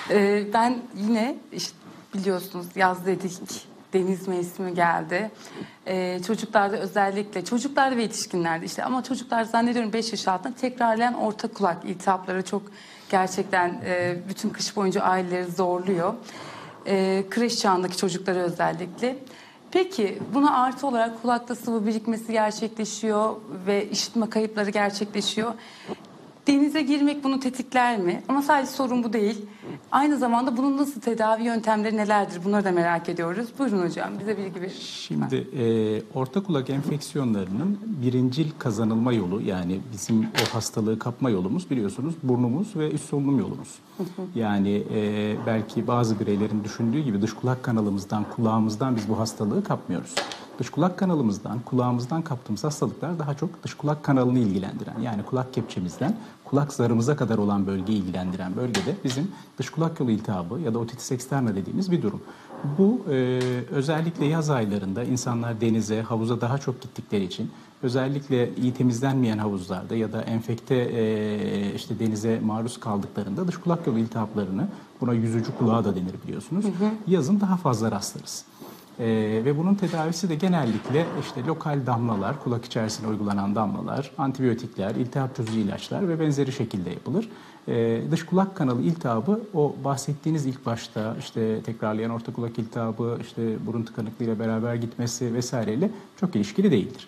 Ben yine işte biliyorsunuz yaz dedik, deniz mevsimi geldi. Çocuklarda özellikle, çocuklar ve yetişkinlerde işte ama çocuklar zannediyorum 5 yaş altında tekrarlayan orta kulak iltihapları çok gerçekten bütün kış boyunca aileleri zorluyor. Kreş çağındaki çocukları özellikle. Peki buna artı olarak kulakta sıvı birikmesi gerçekleşiyor ve işitme kayıpları gerçekleşiyor. Denize girmek bunu tetikler mi? Ama sadece sorun bu değil. Aynı zamanda bunun nasıl tedavi yöntemleri nelerdir? Bunları da merak ediyoruz. Buyurun hocam bize bilgi verin. Şimdi orta kulak enfeksiyonlarının birincil kazanılma yolu, yani bizim o hastalığı kapma yolumuz biliyorsunuz burnumuz ve üst solunum yolumuz. Yani belki bazı bireylerin düşündüğü gibi dış kulak kanalımızdan, kulağımızdan biz bu hastalığı kapmıyoruz. Dış kulak kanalımızdan, kulağımızdan kaptığımız hastalıklar daha çok dış kulak kanalını ilgilendiren, yani kulak kepçemizden kulak zarımıza kadar olan bölgeyi ilgilendiren bölgede bizim dış kulak yolu iltihabı ya da otitis externa dediğimiz bir durum. Bu özellikle yaz aylarında insanlar denize, havuza daha çok gittikleri için, özellikle iyi temizlenmeyen havuzlarda ya da enfekte işte denize maruz kaldıklarında dış kulak yolu iltihaplarını, buna yüzücü kulağı da denir biliyorsunuz, yazın daha fazla rastlarız. Ve bunun tedavisi de genellikle işte lokal damlalar, kulak içerisine uygulanan damlalar, antibiyotikler, iltihap çözücü ilaçlar ve benzeri şekilde yapılır. Dış kulak kanalı iltihabı o bahsettiğiniz ilk başta işte tekrarlayan orta kulak iltihabı, işte burun tıkanıklığıyla beraber gitmesi vesaireyle çok ilişkili değildir.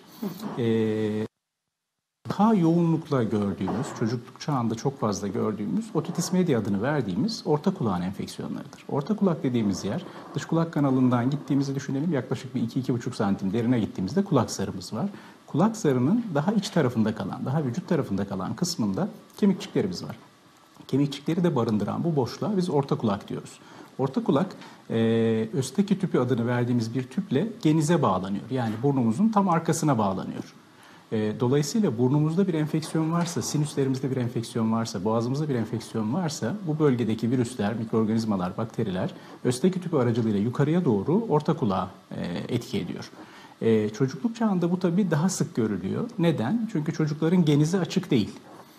Daha yoğunlukla gördüğümüz, çocukluk çağında çok fazla gördüğümüz otitis media adını verdiğimiz orta kulağın enfeksiyonlarıdır. Orta kulak dediğimiz yer, dış kulak kanalından gittiğimizi düşünelim, yaklaşık bir 2-2,5 santim derine gittiğimizde kulak zarımız var. Kulak zarının daha iç tarafında kalan, daha vücut tarafında kalan kısmında kemikçiklerimiz var. Kemikçikleri de barındıran bu boşluğa biz orta kulak diyoruz. Orta kulak, Özteki tüpü adını verdiğimiz bir tüple genize bağlanıyor. Yani burnumuzun tam arkasına bağlanıyor. Dolayısıyla burnumuzda bir enfeksiyon varsa, sinüslerimizde bir enfeksiyon varsa, boğazımızda bir enfeksiyon varsa bu bölgedeki virüsler, mikroorganizmalar, bakteriler Özteki tüpü aracılığıyla yukarıya doğru orta kulağa etki ediyor. Çocukluk çağında bu tabii daha sık görülüyor. Neden? Çünkü çocukların genizi açık değil.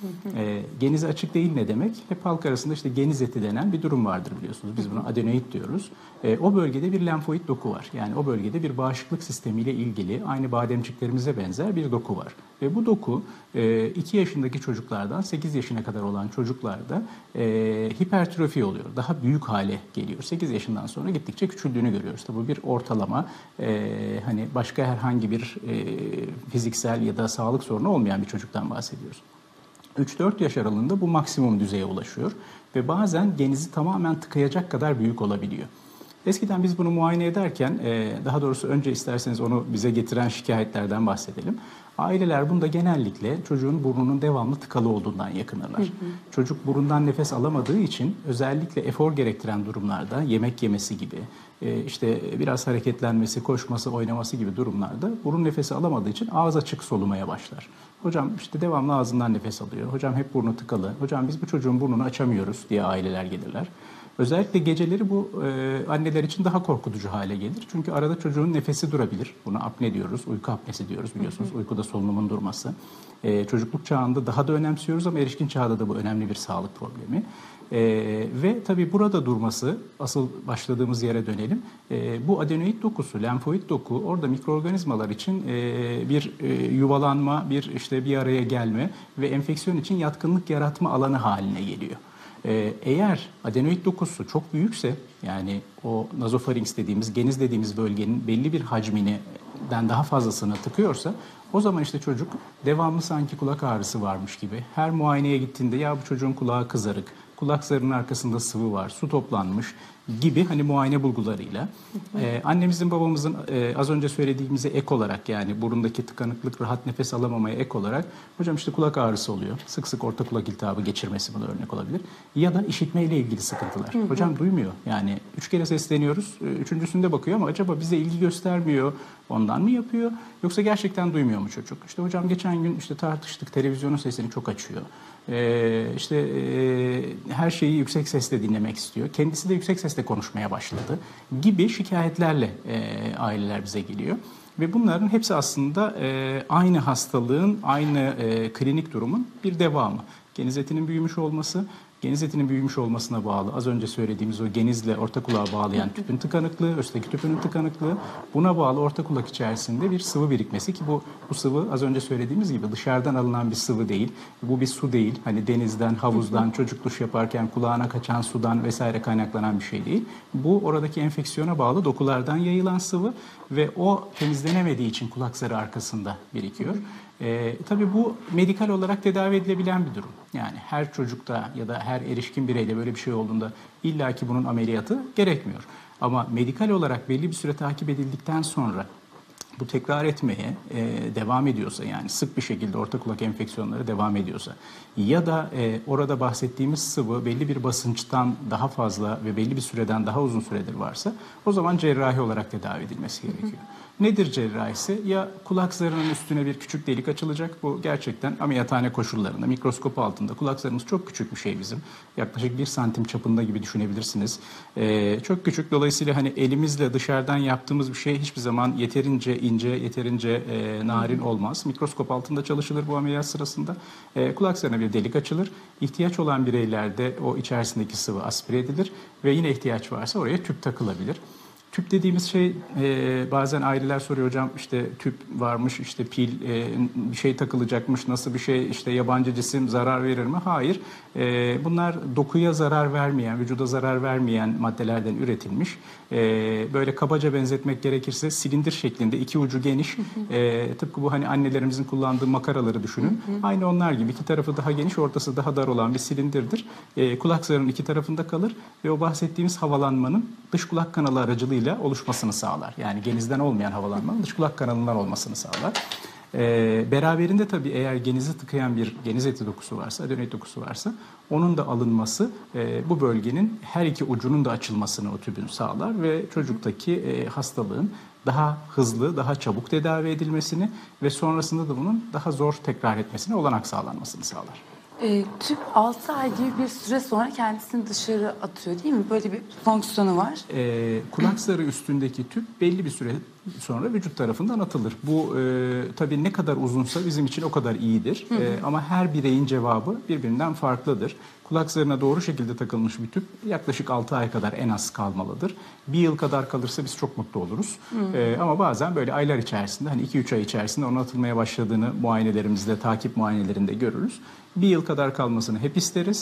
Genizi açık değil ne demek? Hep halk arasında işte geniz eti denen bir durum vardır biliyorsunuz. Biz buna adenoid diyoruz. O bölgede bir lenfoid doku var. Yani o bölgede bir bağışıklık sistemiyle ilgili aynı bademciklerimize benzer bir doku var. Ve bu doku 2 yaşındaki çocuklardan 8 yaşına kadar olan çocuklarda hipertrofi oluyor. Daha büyük hale geliyor. 8 yaşından sonra gittikçe küçüldüğünü görüyoruz. Tabii bu bir ortalama, hani başka herhangi bir fiziksel ya da sağlık sorunu olmayan bir çocuktan bahsediyoruz. 3-4 yaş aralığında bu maksimum düzeye ulaşıyor ve bazen genizi tamamen tıkayacak kadar büyük olabiliyor. Eskiden biz bunu muayene ederken, daha doğrusu önce isterseniz onu bize getiren şikayetlerden bahsedelim. Aileler bunda genellikle çocuğun burnunun devamlı tıkalı olduğundan yakınırlar. Çocuk burundan nefes alamadığı için özellikle efor gerektiren durumlarda, yemek yemesi gibi, işte biraz hareketlenmesi, koşması, oynaması gibi durumlarda burun nefesi alamadığı için ağız açık solumaya başlar. Hocam işte devamlı ağzından nefes alıyor. Hocam hep burnu tıkalı. Hocam biz bu çocuğun burnunu açamıyoruz diye aileler gelirler. Özellikle geceleri bu anneler için daha korkutucu hale gelir. Çünkü arada çocuğun nefesi durabilir. Buna apne diyoruz, uyku apnesi diyoruz biliyorsunuz. Uykuda solunumun durması. Çocukluk çağında daha da önemsiyoruz ama erişkin çağda da bu önemli bir sağlık problemi. Ve tabii burada durması, asıl başladığımız yere dönelim. Bu adenoid dokusu, lenfoid doku orada mikroorganizmalar için bir yuvalanma, bir araya gelme ve enfeksiyon için yatkınlık yaratma alanı haline geliyor. Eğer adenoid dokusu çok büyükse, yani o nazofarinks dediğimiz, geniz dediğimiz bölgenin belli bir hacminden daha fazlasını tıkıyorsa, o zaman işte çocuk devamlı sanki kulak ağrısı varmış gibi, her muayeneye gittiğinde ya bu çocuğun kulağı kızarık, kulak zarının arkasında sıvı var, su toplanmış gibi hani muayene bulgularıyla annemizin babamızın az önce söylediğimize ek olarak, yani burundaki tıkanıklık, rahat nefes alamamaya ek olarak hocam işte kulak ağrısı oluyor. Sık sık orta kulak iltihabı geçirmesi buna örnek olabilir. Ya da işitmeyle ilgili sıkıntılar. Hocam duymuyor. Yani 3 kere sesleniyoruz. Üçüncüsünde bakıyor ama acaba bize ilgi göstermiyor. Ondan mı yapıyor? Yoksa gerçekten duymuyor mu çocuk? İşte hocam geçen gün işte tartıştık. Televizyonun sesini çok açıyor. Her şeyi yüksek sesle dinlemek istiyor. Kendisi de yüksek sesle konuşmaya başladı gibi şikayetlerle aileler bize geliyor. Ve bunların hepsi aslında aynı hastalığın, aynı klinik durumun bir devamı. Geniz etinin büyümüş olması Geniz etinin büyümüş olmasına bağlı. Az önce söylediğimiz o genizle orta kulağa bağlayan tüpün tıkanıklığı, üstteki tüpünün tıkanıklığı, buna bağlı orta kulak içerisinde bir sıvı birikmesi ki bu sıvı az önce söylediğimiz gibi dışarıdan alınan bir sıvı değil. Bu bir su değil. Hani denizden, havuzdan, çocuk duş yaparken kulağına kaçan sudan vesaire kaynaklanan bir şey değil. Bu oradaki enfeksiyona bağlı dokulardan yayılan sıvı ve o temizlenemediği için kulak zarı arkasında birikiyor. Tabii bu medikal olarak tedavi edilebilen bir durum. Yani her çocukta ya da her erişkin bireyde böyle bir şey olduğunda illaki bunun ameliyatı gerekmiyor. Ama medikal olarak belli bir süre takip edildikten sonra bu tekrar etmeye devam ediyorsa, yani sık bir şekilde orta kulak enfeksiyonları devam ediyorsa ya da orada bahsettiğimiz sıvı belli bir basınçtan daha fazla ve belli bir süreden daha uzun süredir varsa o zaman cerrahi olarak tedavi edilmesi gerekiyor. Nedir cerrahisi? Ya kulak zarının üstüne bir küçük delik açılacak. Bu gerçekten ameliyathane koşullarında, mikroskop altında. Kulak zarımız çok küçük bir şey bizim. Yaklaşık 1 santim çapında gibi düşünebilirsiniz. Çok küçük. Dolayısıyla hani elimizle dışarıdan yaptığımız bir şey hiçbir zaman yeterince ince, yeterince narin olmaz. Mikroskop altında çalışılır bu ameliyat sırasında. Kulak zarına bir delik açılır. İhtiyaç olan bireylerde o içerisindeki sıvı aspire edilir ve yine ihtiyaç varsa oraya tüp takılabilir. Tüp dediğimiz şey bazen aileler soruyor, hocam işte tüp varmış, işte pil bir şey takılacakmış, nasıl bir şey, işte yabancı cisim zarar verir mi? Hayır. Bunlar dokuya zarar vermeyen, vücuda zarar vermeyen maddelerden üretilmiş. Böyle kabaca benzetmek gerekirse silindir şeklinde, iki ucu geniş. Tıpkı bu hani annelerimizin kullandığı makaraları düşünün. Aynı onlar gibi iki tarafı daha geniş, ortası daha dar olan bir silindirdir. Kulak zarının iki tarafında kalır ve o bahsettiğimiz havalanmanın dış kulak kanalı aracılığıyla oluşmasını sağlar. Yani genizden olmayan havalanmanın dış kulak kanalından olmasını sağlar. Beraberinde tabii eğer genizi tıkayan bir geniz eti dokusu varsa, adenoid dokusu varsa onun da alınması bu bölgenin her iki ucunun da açılmasını o tübün sağlar ve çocuktaki hastalığın daha hızlı, daha çabuk tedavi edilmesini ve sonrasında da bunun daha zor tekrar etmesine olanak sağlanmasını sağlar. Tüp 6 ay gibi bir süre sonra kendisini dışarı atıyor değil mi? Böyle bir fonksiyonu var. Kulak zarı üstündeki tüp belli bir süre sonra vücut tarafından atılır. Bu tabii ne kadar uzunsa bizim için o kadar iyidir. Ama her bireyin cevabı birbirinden farklıdır. Kulak zarına doğru şekilde takılmış bir tüp yaklaşık 6 ay kadar en az kalmalıdır. 1 yıl kadar kalırsa biz çok mutlu oluruz. Ama bazen böyle aylar içerisinde, hani 2-3 ay içerisinde onun atılmaya başladığını muayenelerimizde, takip muayenelerinde görürüz. 1 yıl kadar kalmasını hep isteriz.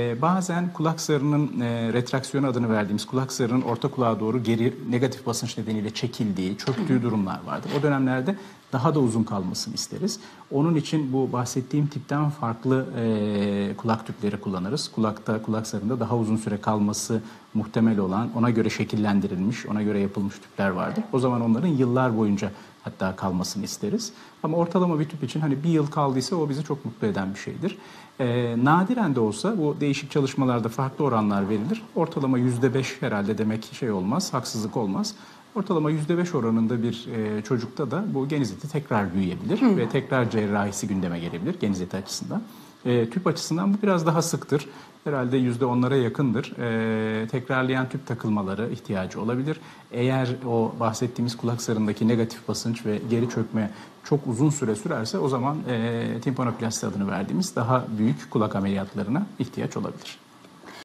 Bazen kulak zarının retraksiyonu adını verdiğimiz kulak zarının orta kulağa doğru geri negatif basınç nedeniyle çekildiği, çöktüğü durumlar vardır. O dönemlerde daha da uzun kalmasını isteriz. Onun için bu bahsettiğim tipten farklı kulak tüpleri kullanırız. Kulak zarında daha uzun süre kalması muhtemel olan, ona göre şekillendirilmiş, ona göre yapılmış tüpler vardır. O zaman onların yıllar boyunca hatta kalmasını isteriz. Ama ortalama bir tüp için hani 1 yıl kaldıysa o bizi çok mutlu eden bir şeydir. Nadiren de olsa bu değişik çalışmalarda farklı oranlar verilir. Ortalama %5 herhalde demek şey olmaz, haksızlık olmaz. Ortalama %5 oranında bir çocukta da bu geniz eti tekrar büyüyebilir ve tekrar cerrahisi gündeme gelebilir geniz eti açısından. Tüp açısından bu biraz daha sıktır. Herhalde %10'lara yakındır. Tekrarlayan tüp takılmaları ihtiyacı olabilir. Eğer o bahsettiğimiz kulak zarındaki negatif basınç ve geri çökme çok uzun süre sürerse o zaman timpanoplasti adını verdiğimiz daha büyük kulak ameliyatlarına ihtiyaç olabilir.